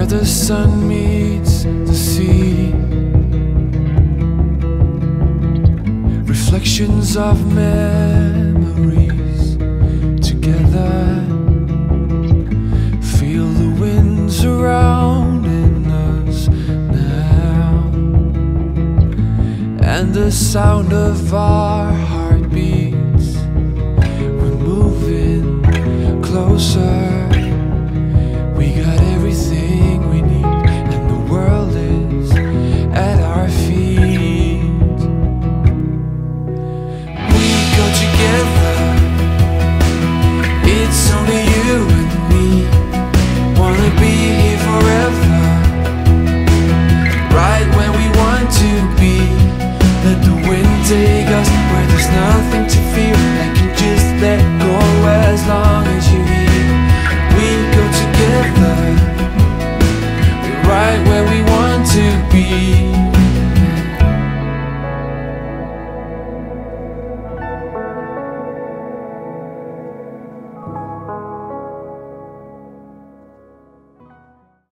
the sun meets the sea, reflections of memories together. Feel the wind surrounding us now, and the sound of our heartbeats. We're moving closer. We got everything we need, and the world is at our feet. We go together, it's only you and me. Wanna be here forever, right where we want to be. Let the wind take us where there's nothing to fear. I can just let go as long as you're here. We go together, we're right where we want to be.